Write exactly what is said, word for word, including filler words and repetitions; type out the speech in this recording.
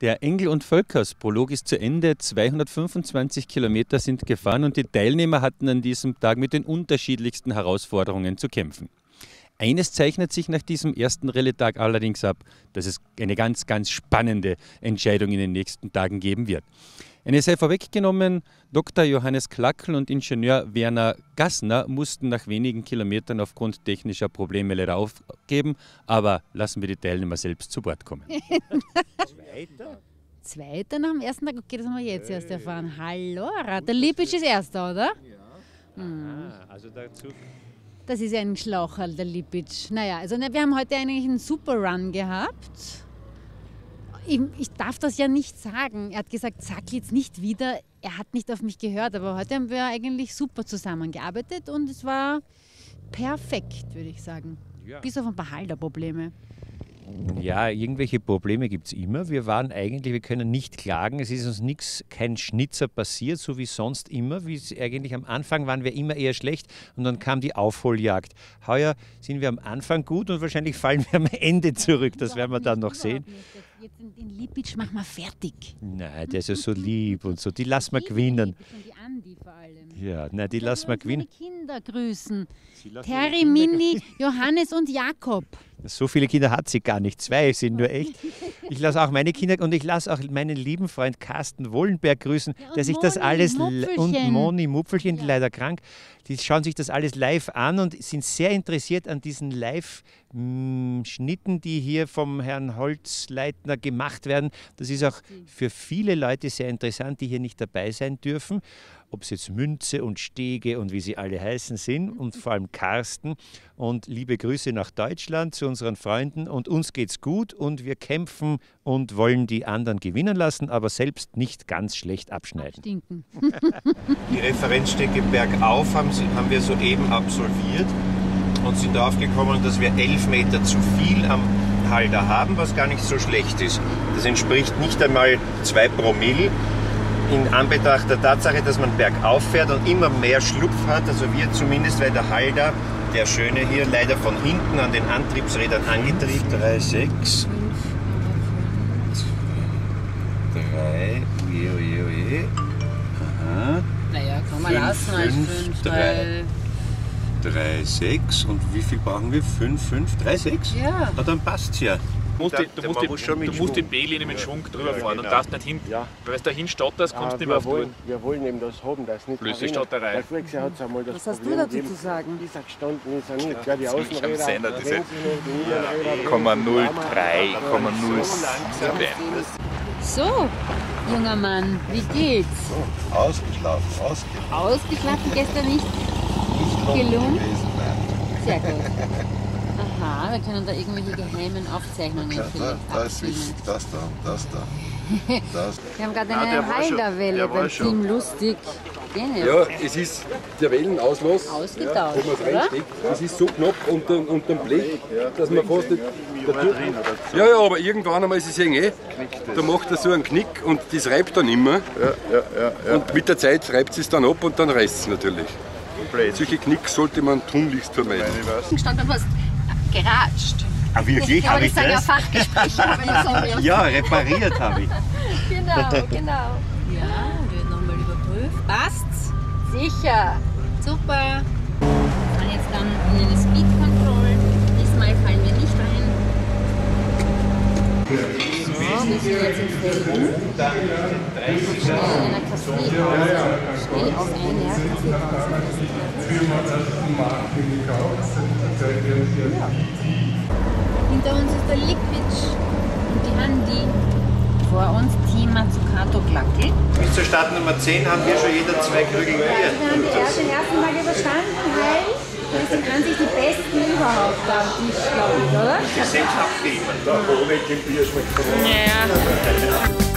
Der Engel- und Völkers-Prolog ist zu Ende. zweihundertfünfundzwanzig Kilometer sind gefahren und die Teilnehmer hatten an diesem Tag mit den unterschiedlichsten Herausforderungen zu kämpfen. Eines zeichnet sich nach diesem ersten Rallye-Tag allerdings ab, dass es eine ganz, ganz spannende Entscheidung in den nächsten Tagen geben wird. Eine sei vorweggenommen, Doktor Johannes Klackl und Ingenieur Werner Gassner mussten nach wenigen Kilometern aufgrund technischer Probleme leider aufgeben, aber lassen wir die Teilnehmer selbst zu Wort kommen. Zweiter? Zweiter nach dem ersten Tag? Okay, das haben wir jetzt erst erfahren. Hallo, der Lippisch ist Erster, oder? Ja. Hm. Aha, also dazu... Das ist ein Schlaucherl, der Lippisch. Naja, also wir haben heute eigentlich einen super Run gehabt. Ich, ich darf das ja nicht sagen. Er hat gesagt, sag jetzt nicht wieder. Er hat nicht auf mich gehört, aber heute haben wir eigentlich super zusammengearbeitet und es war perfekt, würde ich sagen. Ja. Bis auf ein paar Halterprobleme. Ja, irgendwelche Probleme gibt es immer. Wir waren eigentlich, wir können nicht klagen. Es ist uns nichts, kein Schnitzer passiert, so wie sonst immer. Wie es eigentlich am Anfang waren wir immer eher schlecht und dann kam die Aufholjagd. Heuer sind wir am Anfang gut und wahrscheinlich fallen wir am Ende zurück. Das werden wir dann noch sehen. Jetzt den Lippisch machen wir fertig. Nein, der ist ja so lieb und so. Die lassen wir gewinnen. Die Andi vor allem. Ja, nein, die lassen wir gewinnen. Die Kinder grüßen. Terry, Mini, Johannes und Jakob. So viele Kinder hat sie gar nicht. Zwei sind nur echt. Ich lasse auch meine Kinder und ich lasse auch meinen lieben Freund Carsten Wollenberg grüßen, ja, der sich Moni, das alles Mupfelchen. und Moni Mupfelchen, ja. die leider krank, die schauen sich das alles live an und sind sehr interessiert an diesen Live-Schnitten, die hier vom Herrn Holzleitner gemacht werden. Das ist auch für viele Leute sehr interessant, die hier nicht dabei sein dürfen. Ob es jetzt Münze und Stege und wie sie alle heißen sind und vor allem Carsten. Und liebe Grüße nach Deutschland zu unseren Freunden und uns geht's gut und wir kämpfen und wollen die anderen gewinnen lassen, aber selbst nicht ganz schlecht abschneiden. Abstinken. Die Referenzstrecke bergauf haben, sie, haben wir soeben absolviert und sind darauf gekommen, dass wir elf Meter zu viel am Halter haben, was gar nicht so schlecht ist. Das entspricht nicht einmal zwei Promille. In Anbetracht der Tatsache, dass man bergauf fährt und immer mehr Schlupf hat, also wir zumindest, weil der Halter, der schöne hier, leider von hinten an den Antriebsrädern angetrieben. drei, sechs, drei, oje, oje, oje. Aha. Naja, kann man fünf, lassen als fünf, drei, drei, sechs und wie viel brauchen wir? fünf, fünf, drei, sechs? Ja. Na, dann passt's ja. Du musst, die, du musst, die, muss du musst die B-Linie mit Schwung drüber ja, fahren genau. und darfst nicht hin, ja. weil wenn du da hinstotterst, kommst du nicht mehr wir auf die wollen, Tour. wir wollen eben das haben, das nicht Blöße Stotterei. Weil voriges Jahr hat's einmal das Was hast Problem du dazu gegeben, zu sagen? Dieser gestanden ist er nicht. Ja, die Das liegt am Außenräder, Sender, die diese Rennräder, Komma null drei, Komma null sieben. So, junger Mann, wie geht's? Ausgeschlafen, ausgeschlafen. Ausgeschlafen gestern nicht? Gelungen? Sehr gut. Aha, wir können da irgendwelche geheimen Aufzeichnungen Ja, da, vielleicht da ist abspielen. wichtig, das da, das da. Das. Wir haben gerade Ja, eine der war schon- Halderwelle der war beim schon. Team Lustig. Genial. Ja, es ist der Wellenauslass, Ausgetauscht, wo man es oder? reinsteckt. Es ist so knapp unter, unter dem Blech, dass man fast nicht... Ja, ja, aber irgendwann einmal ist es eng, eh. Da macht er so einen Knick und das reibt dann immer. Ja, ja, ja, ja. Und mit der Zeit reibt es dann ab und dann reißt es natürlich. Solche Knicks sollte man tunlichst vermeiden. Stand da fast geratscht. Ah, wirklich? Ja, aber Habe das ich sind ja das? Fachgespräche, aber das so. Ja, repariert habe ich. Genau, genau. Ja, wird nochmal überprüft. Passt's? Sicher. Super. Wir fahren jetzt dann in eine Speed Control. Diesmal fallen wir nicht rein. So, wir sind jetzt in Felden. Schnell in einer Kaffeepause. Schnell auf eine Kaffeepause. Hinter uns ist der Liquid und die Andi. Vor uns Team Mazzucato Glackel. Bis zur Startnummer zehn haben wir schon jeder zwei Krügel Bier. Wir haben die erste, den ersten Mal überstanden, weil wir sind an sich die Besten überhaupt da am Tisch, glaube ich, oder? Gesetz abfilmen. Da ohne dem Bier schmeckt Ja.